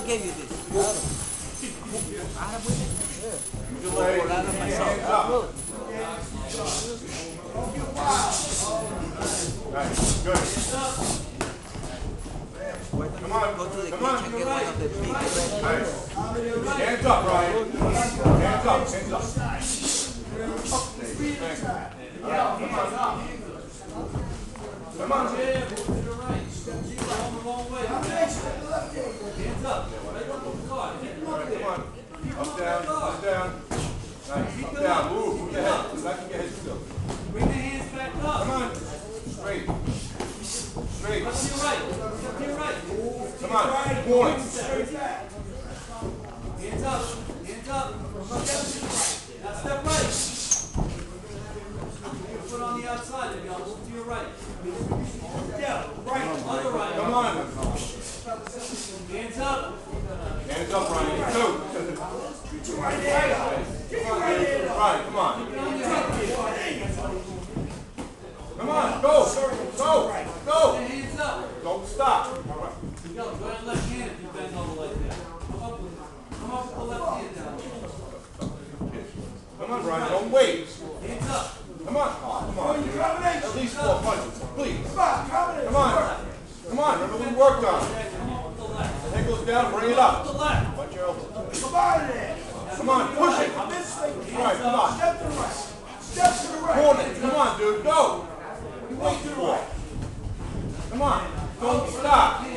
gave you this? I have with it? Yeah. Good leg. Hands up. Right, good. Come on, go to the come on. kitchen, get one of the big Nice. Hands up, Ryan. Hands up, hands up. Come on. Up, down, up, down. Nice, up, down. Move your head. Back your head still. Bring the hands back up. Come on. Straight. Straight. Up to your right. Up to your right. Come on. Point. Hands up. Hands up. Now step right. Foot on the outside there, y'all. Move to your right. Yeah, right. Other right. Come on. Hands up. Hands up, Ryan. Go. Get your right hand up. Get your right hand up. Ryan, come on. Come on. Go. Go. Go. Hands up. Don't stop. Go ahead and left hand if you bend over like that. Come up with the left hand down. Come on, Ryan. Don't wait. Hands up. Come on. Oh, come on. At least 4 punches. Please. Come on. Come on. Remember we worked on it. Head goes down. Bring it up. Watch your elbow. Come on there. Come on. Push it. Right. Come on. Step to the right. Step to the right. Corner. Come on, dude. Go. What are you waiting for? Come on. Don't stop.